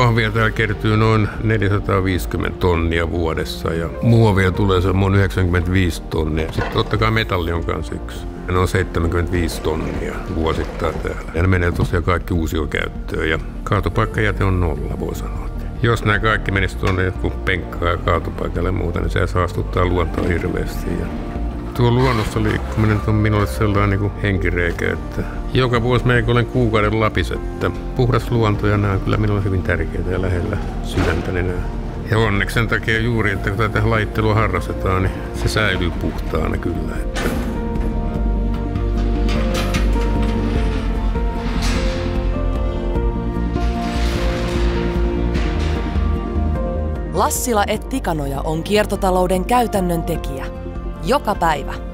Kahvia täällä kertyy noin 450 tonnia vuodessa ja muovia tulee semmoinen 95 tonnia. Sitten totta kai metalli on kanssa yksi. Ne on 75 tonnia vuosittain täällä. Ja ne menee tosiaan kaikki uusiokäyttöön ja kaatopaikkajäte on 0, voi sanoa. Jos nämä kaikki menisivät tuonne joku penkkaan ja kaatopaikalle ja muuta, niin se saastuttaa luontoa hirveästi. Ja tuo luonnossa liikkuminen on minulle sellainen niin kuin henkireikä, että joka vuosi melkein olen kuukauden Lapis, että puhdas luonto ja nämä on kyllä minulle hyvin tärkeitä ja lähellä sydäntäni nämä. Ja onneksi sen takia juuri, että kun tätä lajittelua harrastetaan, niin se säilyy puhtaana kyllä. Että Lassila & Tikanoja on kiertotalouden käytännön tekijä. Joka päivä